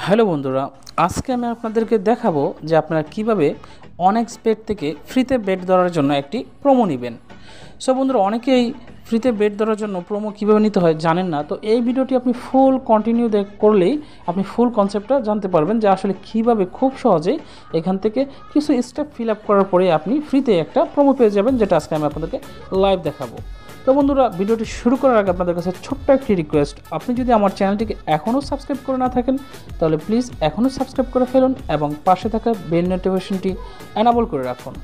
Hello বন্ধুরা, আজকে আমি আপনাদেরকে দেখাবো যে আপনারা কিভাবে অনেক্স বেট থেকে ফ্রিতে বেট ধরার জন্য একটি প্রোমো নেবেন। সো বন্ধুরা, অনেকেই ফ্রিতে বেট ধরার জন্য প্রোমো কীভাবে নিতে হয় জানেন না। তো এই ভিডিওটি আপনি ফুল কন্টিনিউ করলেই আপনি ফুল কনসেপ্টটা জানতে পারবেন যে আসলে কীভাবে খুব সহজেই এখান থেকে কিছু স্টেপ ফিল আপ করার পরে আপনি ফ্রিতে একটা প্রোমো পেয়ে যাবেন, যেটা আজকে আমি আপনাদেরকে লাইভ দেখাবো। তো বন্ধুরা, ভিডিওটি শুরু করার আগে আপনাদের কাছে ছোট্ট একটি রিকোয়েস্ট, আপনি যদি আমার চ্যানেলটিকে এখনও সাবস্ক্রাইব করে না থাকেন তাহলে প্লিজ এখনও সাবস্ক্রাইব করে ফেলুন এবং পাশে থাকা বেল নোটিফিকেশনটি এনাবল করে রাখুন।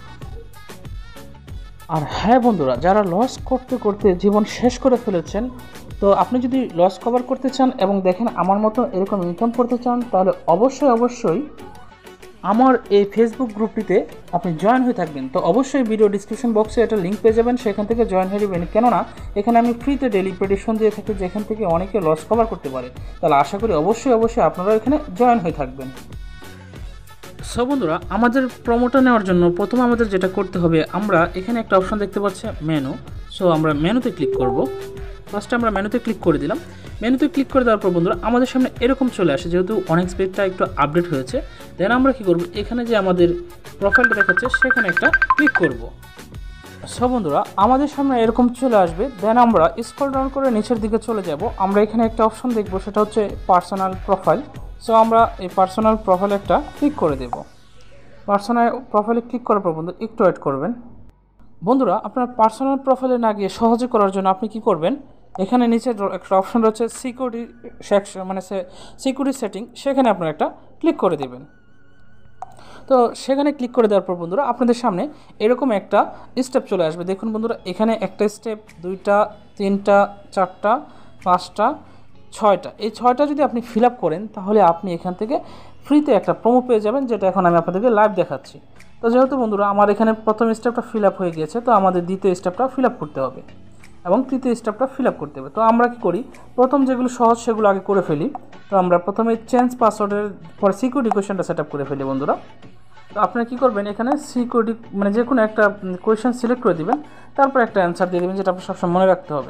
আর হ্যাঁ বন্ধুরা, যারা লস করতে করতে জীবন শেষ করে ফেলেছেন, তো আপনি যদি লস কভার করতে চান এবং দেখেন আমার মতো এরকম ইনকাম করতে চান, তাহলে অবশ্যই আমার এই ফেসবুক গ্রুপটিতে আপনি জয়েন হয়ে থাকবেন। তো অবশ্যই ভিডিও ডিসক্রিপশন বক্সে একটা লিঙ্ক পেয়ে যাবেন, সেখান থেকে জয়েন হয়ে যাবেন। কেননা এখানে আমি ফ্রিতে ডেলি প্রেডিকশন দিয়ে থাকি, যেখান থেকে অনেকে লস কভার করতে পারে। তাহলে আশা করি অবশ্যই আপনারা এখানে জয়েন হয়ে থাকবেন। সো বন্ধুরা, আমাদের প্রোমোটা নেওয়ার জন্য প্রথমে আমাদের যেটা করতে হবে, আমরা এখানে একটা অপশন দেখতে পাচ্ছি মেনু। সো আমরা মেনুতে ক্লিক করব। ফার্স্টে আমরা মেনুতে ক্লিক করে দিলাম। মেনুতে ক্লিক করে দেওয়ার পর বন্ধুরা আমাদের সামনে এরকম চলে আসে, যেহেতু অনেক স্পেডটা একটু আপডেট হয়েছে। দেন আমরা কী করব, এখানে যে আমাদের প্রোফাইলটা দেখাচ্ছে সেখানে একটা ক্লিক করব। সব বন্ধুরা, আমাদের সামনে এরকম চলে আসবে। দেন আমরা স্ক্রল ডাউন করে নিচের দিকে চলে যাব। আমরা এখানে একটা অপশন দেখব, সেটা হচ্ছে পার্সোনাল প্রোফাইল। সো আমরা এই পার্সোনাল প্রোফাইল একটা ক্লিক করে দেব। পার্সোনাল প্রোফাইলে ক্লিক করার পর বন্ধু একটু ওয়েট করবেন। বন্ধুরা, আপনার পার্সোনাল প্রোফাইলে না গিয়ে সহজে করার জন্য আপনি কি করবেন, এখানে নিচে একটা অপশন রয়েছে সিকিউরিটি সেকশন, মানে সিকিউরিটি সেটিং, সেখানে আপনারা একটা ক্লিক করে দেবেন। তো সেখানে ক্লিক করে দেওয়ার পর বন্ধুরা আপনাদের সামনে এরকম একটা স্টেপ চলে আসবে। দেখুন বন্ধুরা, এখানে একটা স্টেপ, দুইটা, তিনটা, চারটা, পাঁচটা, ছয়টা, এই ছয়টা যদি আপনি ফিল আপ করেন তাহলে আপনি এখান থেকে ফ্রিতে একটা প্রোমো পেয়ে যাবেন, যেটা এখন আমি আপনাদেরকে লাইভ দেখাচ্ছি। তো যেহেতু বন্ধুরা আমার এখানে প্রথম স্টেপটা ফিল আপ হয়ে গিয়েছে, তো আমাদের দ্বিতীয় স্টেপটা ফিল আপ করতে হবে এবং তৃতীয় স্টেপটা ফিল আপ করতে হবে। তো আমরা কি করি, প্রথম যেগুলো সহজ সেগুলো আগে করে ফেলি। তো আমরা প্রথমে চেঞ্জ পাসওয়ার্ডের পর সিকিউরিটি কোয়েশ্চেনটা সেট আপ করে ফেলি বন্ধুরা। তো আপনারা কী করবেন, এখানে সিকিউরিটি মানে যে কোনো একটা কোয়েশ্চেন সিলেক্ট করে দেবেন, তারপর একটা অ্যান্সার দিয়ে দেবেন, যেটা আপনার সবসময় মনে রাখতে হবে।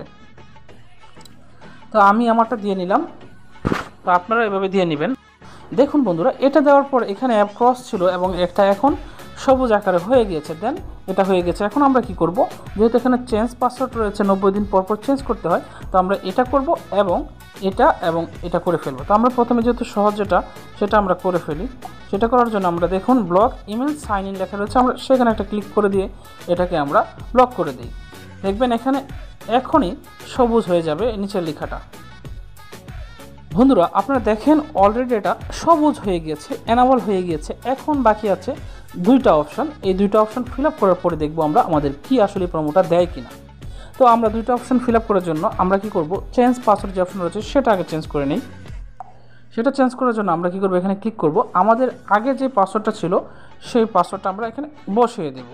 তো আমি আমারটা দিয়ে নিলাম, তো আপনারা এভাবে দিয়ে নেবেন। দেখুন বন্ধুরা, এটা দেওয়ার পর এখানে অ্যাপ ক্রস ছিল এবং একটা এখন সবুজ আকারে হয়ে গিয়েছে। দেন এটা হয়ে গেছে। এখন আমরা কি করব, যেহেতু এখানে চেঞ্জ পাসওয়ার্ড রয়েছে, 90 দিন পর চেঞ্জ করতে হয়, তো আমরা এটা করব এবং এটা করে ফেলবো। তো আমরা প্রথমে যেহেতু সহজ সেটা আমরা করে ফেলি। সেটা করার জন্য আমরা দেখুন ব্লক ইমেল সাইন ইন লেখা রয়েছে, আমরা সেখানে একটা ক্লিক করে দিয়ে এটাকে আমরা ব্লক করে দিই। দেখবেন এখানে এখনই সবুজ হয়ে যাবে নিচের লেখাটা। বন্ধুরা আপনারা দেখেন অলরেডি এটা সবুজ হয়ে গিয়েছে, এনাবল হয়ে গিয়েছে। এখন বাকি আছে দুইটা অপশন। এই দুইটা অপশন ফিল আপ করার পরে দেখবো আমরা আমাদের কি আসলে প্রোমোটা দেয় কিনা। তো আমরা দুইটা অপশন ফিল আপ করার জন্য আমরা কি করব, চেঞ্জ পাসওয়ার্ড যে অপশন রয়েছে সেটা আগে চেঞ্জ করে নিই। সেটা চেঞ্জ করার জন্য আমরা কি করব, এখানে ক্লিক করব। আমাদের আগে যে পাসওয়ার্ডটা ছিল সেই পাসওয়ার্ডটা আমরা এখানে বসিয়ে দেব।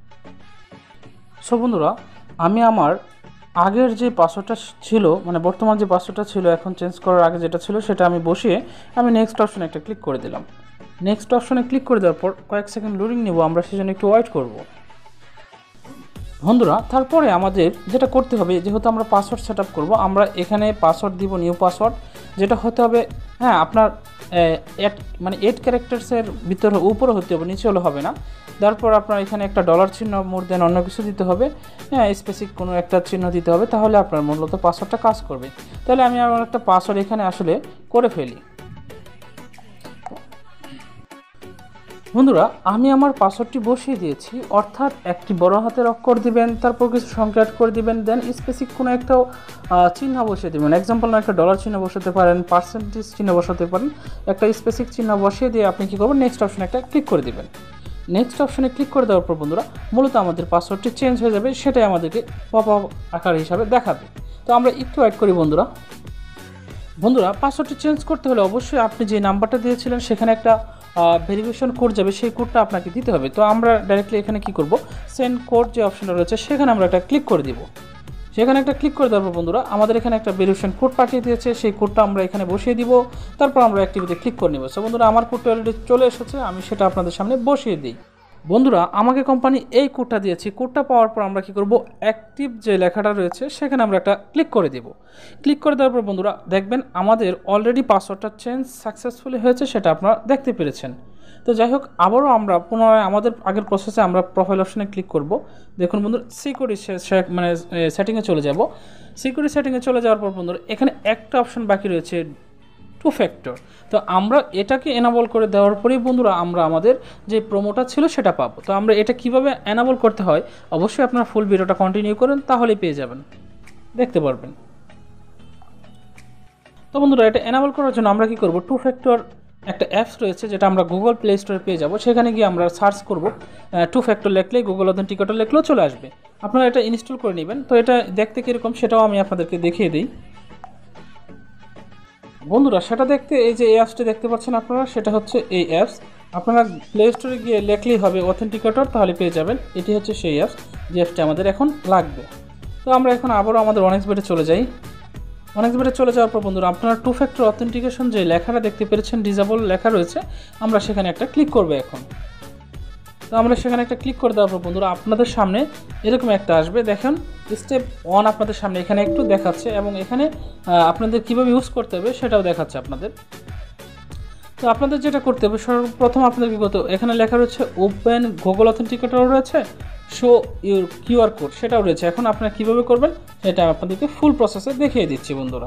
সো বন্ধুরা, আমি আমার আগের যে পাসওয়ার্ডটা ছিল, মানে বর্তমান যে পাসওয়ার্ডটা ছিল এখন চেঞ্জ করার আগে যেটা ছিল, সেটা আমি বসিয়ে আমি নেক্সট অপশনে একটা ক্লিক করে দিলাম। নেক্সট অপশনে ক্লিক করে দেওয়ার পর কয়েক সেকেন্ড লোডিং নেব, আমরা সেজন্য একটু ওয়েট করব। বন্ধুরা, তারপরে আমাদের যেটা করতে হবে, যেহেতু আমরা পাসওয়ার্ড সেট আপ করবো, আমরা এখানে পাসওয়ার্ড দিব নিউ পাসওয়ার্ড, যেটা হতে হবে আপনার 8 ক্যারেক্টার্সের ভিতরে উপরে হতে হবে, নিচে হলে হবে না। তারপর আপনার এখানে একটা ডলার চিহ্ন মোর দেন অন্য কিছু দিতে হবে, স্পেসিফিক কোনো একটা চিহ্ন দিতে হবে, তাহলে আপনার মূলত পাসওয়ার্ডটা কাজ করবে। তাহলে আমি আমার একটা পাসওয়ার্ড এখানে আসলে করে ফেলি। বন্ধুরা, আমি আমার পাসওয়ার্ডটি বসিয়ে দিয়েছি, অর্থাৎ একটি বড় হাতের অক্ষর দিবেন, তারপর কিছু সংখ্যা অ্যাড করে দিবেন, দেন স্পেসিফিক কোনো একটা চিহ্ন বসিয়ে দেবেন। এক্সাম্পল না, একটা ডলার চিহ্ন বসাতে পারেন, পার্সেন্টেজ চিহ্ন বসাতে পারেন, একটা স্পেসিফিক চিহ্ন বসিয়ে দিয়ে আপনি কী করবেন, নেক্সট অপশনে একটা ক্লিক করে দেবেন। নেক্সট অপশনে ক্লিক করে দেওয়ার পর বন্ধুরা মূলত আমাদের পাসওয়ার্ডটি চেঞ্জ হয়ে যাবে, সেটাই আমাদেরকে পপ আপ আকার হিসাবে দেখাবে। তো আমরা একটু অ্যাড করি বন্ধুরা। পাসওয়ার্ডটি চেঞ্জ করতে হলে অবশ্যই আপনি যে নাম্বারটা দিয়েছিলেন সেখানে একটা ভেরিফিকেশন কোড যাবে, সেই কোডটা আপনাকে দিতে হবে। তো আমরা ডাইরেক্টলি এখানে কি করব, সেন্ড কোড যে অপশনটা রয়েছে সেখানে আমরা একটা ক্লিক করে দিব। সেখানে একটা ক্লিক করে দেওয়ার পর বন্ধুরা আমাদের এখানে একটা ভেরিফিকেশন কোড পাঠিয়ে দিয়েছে, সেই কোডটা আমরা এখানে বসিয়ে দিব। তারপর আমরা অ্যাক্টিভিটি ক্লিক করে নেব। সো বন্ধুরা, আমার কোডটা অলরেডি চলে এসেছে, আমি সেটা আপনাদের সামনে বসিয়ে দিই। বন্ধুরা আমাকে কোম্পানি এই কোডটা দিয়েছে, কোডটা পাওয়ার পর আমরা কি করব, অ্যাক্টিভ যে লেখাটা রয়েছে সেখানে আমরা একটা ক্লিক করে দেব। ক্লিক করে দেওয়ার পর বন্ধুরা দেখবেন আমাদের অলরেডি পাসওয়ার্ডটা চেঞ্জ সাকসেসফুলি হয়েছে, সেটা আপনারা দেখতে পেরেছেন। তো যাই হোক, আবারও আমরা পুনরায় আমাদের আগের প্রসেসে আমরা প্রোফাইল অপশনে ক্লিক করব। দেখুন বন্ধুরা সিকিউরিটি মানে সেটিংয়ে চলে যাব। সিকিউরিটি সেটিংয়ে চলে যাওয়ার পর বন্ধুরা এখানে একটা অপশন বাকি রয়েছে, টু ফ্যাক্টর। তো আমরা এটাকে এনাবল করে দেওয়ার পরেই বন্ধুরা আমরা আমাদের যে প্রোমোটা ছিল সেটা পাবো। তো আমরা এটা কিভাবে এনাবল করতে হয় অবশ্যই আপনারা ফুল ভিডিওটা কন্টিনিউ করেন, তাহলেই পেয়ে যাবেন, দেখতে পারবেন। তো বন্ধুরা এটা এনাবল করার জন্য আমরা কি করব, টু ফ্যাক্টর একটা অ্যাপস রয়েছে যেটা আমরা গুগল প্লে স্টোরে পেয়ে যাব। সেখানে গিয়ে আমরা সার্চ করব, টু ফ্যাক্টর লিখলেই গুগল অথেন্টিকেটর লিখলেও চলে আসবে। আপনারা এটা ইনস্টল করে নেবেন। তো এটা দেখতে কীরকম সেটাও আমি আপনাদেরকে দেখিয়ে দিই। বন্ধুরা সেটা দেখতে এই যে এই অ্যাপসটি দেখতে পাচ্ছেন আপনারা, সেটা হচ্ছে এই অ্যাপস। আপনারা প্লে স্টোরে গিয়ে লেখলেই হবে অথেন্টিকেটর, তাহলে পেয়ে যাবেন। এটি হচ্ছে সেই অ্যাপস, যে অ্যাপসটি আমাদের এখন লাগবে। তো আমরা এখন আবারও আমাদের অনেক্সবেটে চলে যাই। অনেক্সবেটে চলে যাওয়ার পর বন্ধুরা আপনারা টু ফ্যাক্টর অথেন্টিকেশন যে লেখাটা দেখতে পেরেছেন, ডিজেবল লেখা রয়েছে, আমরা সেখানে একটা ক্লিক করব এখন। তো আমরা সেখানে একটা ক্লিক করে দেওয়ার পর বন্ধুরা আপনাদের সামনে এরকম একটা আসবে। দেখেন স্টেপ 1 আপনাদের সামনে এখানে একটু দেখাচ্ছে, এবং এখানে আপনাদের কীভাবে ইউজ করতে হবে সেটাও দেখাচ্ছে আপনাদের। তো আপনাদের যেটা করতে হবে, সর্বপ্রথম আপনাদেরকে করতে হবে, এখানে লেখা রয়েছে ওপেন গুগল অথেন্টিকেটরও রয়েছে, শো ইউর কিউআর কোড সেটাও রয়েছে। এখন আপনারা কীভাবে করবেন সেটা আপনাদেরকে ফুল প্রসেসে দেখিয়ে দিচ্ছি বন্ধুরা।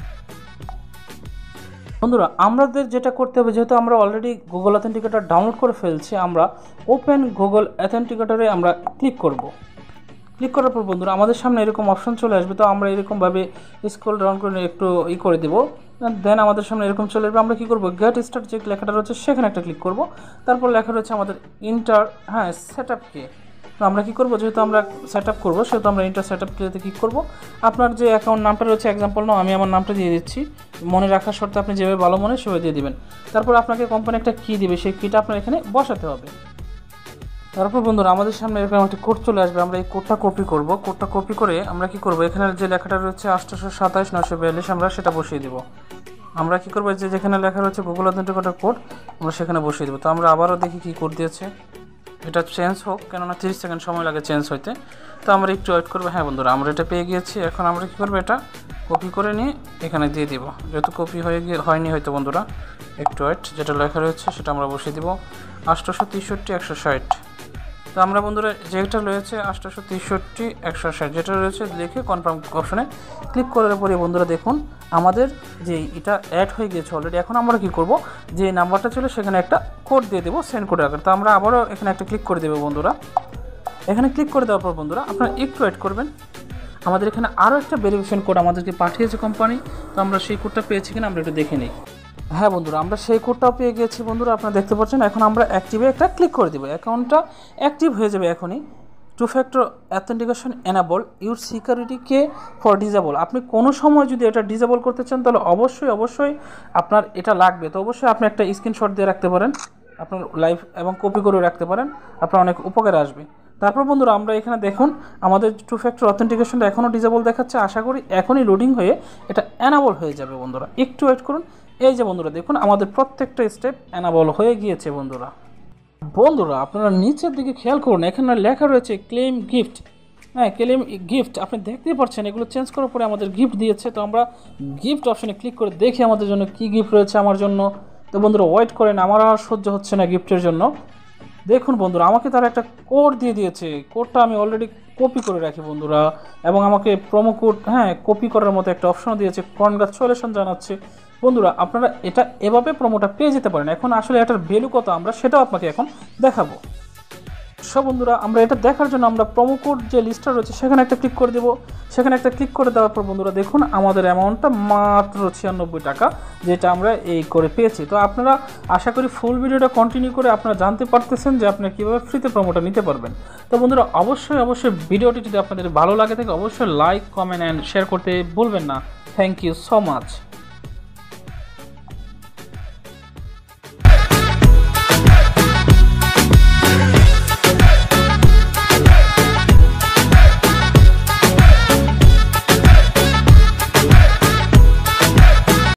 আমাদের যেটা করতে হবে, যেহেতু আমরা অলরেডি গুগল অথেন্টিকেটর ডাউনলোড করে ফেলছি, আমরা ওপেন গুগল অথেন্টিকেটরে আমরা ক্লিক করব। ক্লিক করার পর বন্ধুরা আমাদের সামনে এরকম অপশন চলে আসবে। তো আমরা এরকমভাবে স্ক্রল ডাউন করে একটু করে দেবো, দেন আমাদের সামনে এরকম চলে আসবে। আমরা কী করবো, গেট স্টার্ট যে লেখাটা রয়েছে সেখানে একটা ক্লিক করব। তারপর লেখা রয়েছে আমাদের ইন্টার সেট আপ কে। তো আমরা কী করবো, যেহেতু আমরা সেট আপ করবো সেহেতু আমরা ইন্টার সেট আপ কেতে ক্লিক করবো। আপনার যে অ্যাকাউন্ট নামটা রয়েছে, এক্সাম্পল নাও আমি আমার নামটা দিয়ে দিচ্ছি, মনে রাখার শর্তে আপনি যেভাবে ভালো মনে সেভাবে দিয়ে দিবেন। তারপর আপনাকে কোম্পানি একটা কী দিবে, সেই কীটা আপনার এখানে বসাতে হবে। তারপর বন্ধুরা আমাদের সামনে এরকম একটা কোড চলে আসবে। আমরা এই কোডটা কপি করব। কোডটা কপি করে আমরা কি করব, এখানে যে লেখাটা রয়েছে 827 942 আমরা সেটা বসিয়ে দেব। আমরা কি করব, যে যেখানে লেখা রয়েছে গুগল অথেন্টিকেটর কোড আমরা সেখানে বসিয়ে দেবো। তো আমরা আবারও দেখি কি কোড দিয়েছে, এটা চেঞ্জ হোক, কেননা 30 সেকেন্ড সময় লাগে চেঞ্জ হইতে। তো আমরা একটু ওয়েট করবো। হ্যাঁ বন্ধুরা আমরা এটা পেয়ে গিয়েছি। এখন আমরা কী করবো, এটা কপি করে নিয়ে এখানে দিয়ে দিব। যেহেতু কপি হয়নি হয়তো বন্ধুরা, একটু ওয়েট, যেটা লেখা রয়েছে সেটা আমরা বসিয়ে দিব 863 160। তো আমরা বন্ধুরা যেটা রয়েছে 863 160 যেটা রয়েছে লিখে কনফার্ম অপশনে ক্লিক করার পরে বন্ধুরা দেখুন আমাদের যে এটা অ্যাড হয়ে গেছে অলরেডি। এখন আমরা কি করব, যে নাম্বারটা ছিল সেখানে একটা কোড দিয়ে দেবো সেন্ড কোড আকারে। তো আমরা আবারও এখানে একটা ক্লিক করে দেবো বন্ধুরা। এখানে ক্লিক করে দেওয়ার পর বন্ধুরা আপনারা একটু ওয়েট করবেন। আমাদের এখানে আরও একটা ভেরিফিকেশন কোড আমাদেরকে পাঠিয়েছে কোম্পানি। তো আমরা সেই কোডটা পেয়েছি কিনা আমরা একটু দেখে নিই। হ্যাঁ বন্ধুরা আমরা সেই কোডটাও পেয়ে গেছি বন্ধুরা, আপনারা দেখতে পাচ্ছেন। এখন আমরা অ্যাক্টিভে একটা ক্লিক করে দেবো, অ্যাকাউন্টটা অ্যাক্টিভ হয়ে যাবে এখনই। Two factor authentication enable your সিকিউরিটিকে ফর ডিজেবল। আপনি কোনো সময় যদি এটা ডিজেবল করতে চান তাহলে অবশ্যই আপনার এটা লাগবে। তো অবশ্যই আপনি একটা স্ক্রিনশট দিয়ে রাখতে পারেন আপনার লাইভ, এবং কপি করে রাখতে পারেন, আপনার অনেক উপকারে আসবে। তারপর বন্ধুরা আমরা এখানে দেখুন আমাদের টু ফ্যাক্টর অথেন্টিকেশনটা এখনও ডিজেবল দেখাচ্ছে। আশা করি এখনই লোডিং হয়ে এটা এনাবল হয়ে যাবে বন্ধুরা, একটু ওয়েট করুন। এই যে বন্ধুরা দেখুন আমাদের প্রত্যেকটা স্টেপ এনাবল হয়ে গিয়েছে বন্ধুরা। আপনারা নিচের দিকে খেয়াল করুন, এখানে লেখা রয়েছে ক্লেম গিফট। ক্লেম গিফট আপনি দেখতেই পাচ্ছেন, এগুলো চেঞ্জ করার পরে আমাদের গিফট দিয়েছে। তো আমরা গিফট অপশনে ক্লিক করে দেখি আমাদের জন্য কি গিফট রয়েছে আমার জন্য। তো বন্ধুরা ওয়েট করেন, আমার আর সহ্য হচ্ছে না গিফটের জন্য। দেখুন বন্ধুরা আমাকে তারা একটা কোড দিয়ে দিয়েছে, কোডটা আমি অলরেডি কপি করে রাখি বন্ধুরা, এবং আমাকে প্রোমো কোড কপি করার মতো একটা অপশনও দিয়েছে, কনগ্রাচুলেশন জানাচ্ছে। বন্ধুরা আপনারা এটা এভাবে প্রোমোটা পেয়ে যেতে পারেন। এখন আসলে এটার ভ্যালু কত আমরা সেটাও আপনাকে এখন দেখাবো। সব বন্ধুরা আমরা এটা দেখার জন্য আমরা প্রোমো কোড যে লিস্টটা রয়েছে সেখানে একটা ক্লিক করে দেবো। সেখানে একটা ক্লিক করে দেওয়ার পর বন্ধুরা দেখুন আমাদের অ্যামাউন্টটা মাত্র 96 টাকা, যেটা আমরা এই করে পেয়েছি। তো আপনারা আশা করি ফুল ভিডিওটা কন্টিনিউ করে আপনারা জানতে পারতেছেন যে আপনারা কীভাবে ফ্রিতে প্রোমোটা নিতে পারবেন। তো বন্ধুরা অবশ্যই ভিডিওটি যদি আপনাদের ভালো লাগে থাকে অবশ্যই লাইক, কমেন্ট অ্যান্ড শেয়ার করতে ভুলবেন না। Thank you so much.